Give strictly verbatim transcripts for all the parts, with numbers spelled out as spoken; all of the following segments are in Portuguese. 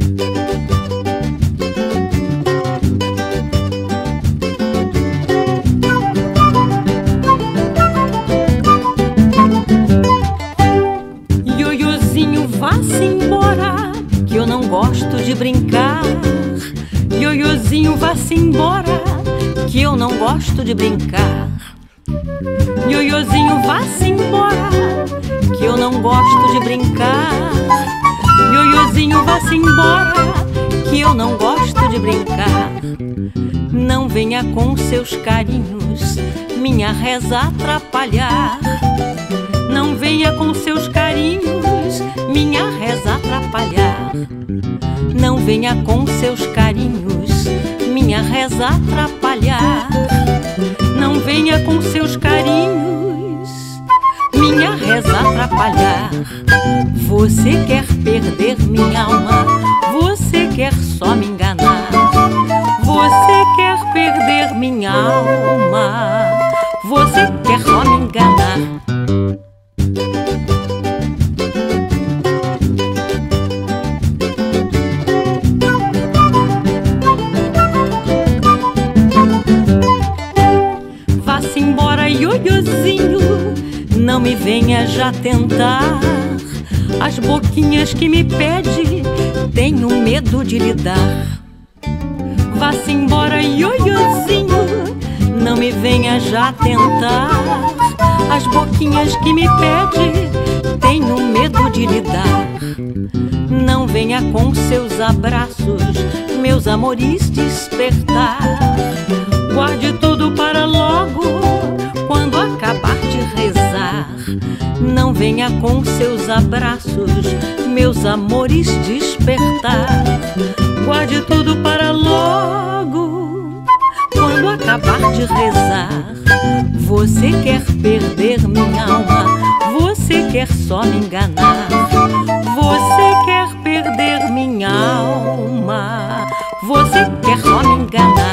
Ioiôzinho, vá-se embora, que eu não gosto de brincar. Ioiôzinho, vá-se embora, que eu não gosto de brincar. Ioiôzinho, vá-se embora, que eu não gosto de brincar. Ioiôzinho, vá-se embora, que eu não gosto de brincar. Não venha com seus carinhos minha reza atrapalhar. Não venha com seus carinhos minha reza atrapalhar. Não venha com seus carinhos minha reza atrapalhar. Não venha com seus carinhos minha reza atrapalhar. Você quer perder minha alma, você quer só me enganar. Você quer perder minha alma, você quer só me enganar. Vá-se embora, ioiôzinho, não me venha já tentar. As boquinhas que me pede, tenho medo de lhe dar. Vá-se embora, ioiôzinho, não me venha já tentar. As boquinhas que me pede, tenho medo de lhe dar. Não venha com seus abraços, meus amores despertar. Guarde tudo para logo, quando acabar de rezar. Não venha com seus abraços, meus amores despertar. Guarde tudo para logo, quando acabar de rezar. Você quer perder minha alma, você quer só me enganar. Você quer perder minha alma, você quer só me enganar.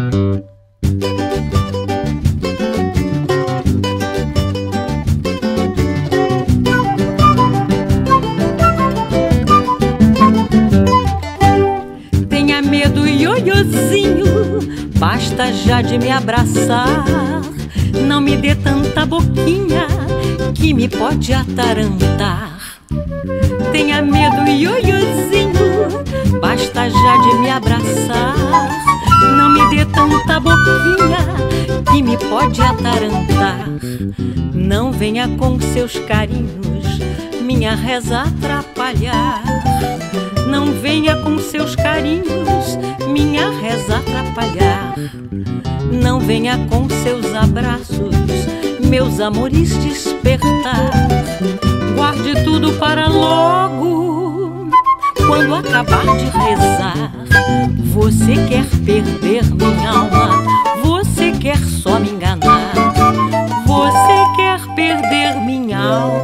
Tenha medo, ioiôzinho, basta já de me abraçar. Não me dê tanta boquinha que me pode atarantar. Tenha medo, ioiôzinho, basta já de me abraçar. Não me dê tanta boquinha que me pode atarantar. Não venha com seus carinhos minha reza atrapalhar. Não venha com seus carinhos minha reza atrapalhar. Não venha com seus abraços, meus amores despertar. Guarde tudo para logo, quando acabar de rezar. Você quer perder minha alma, você quer só me enganar. Você quer perder minha alma,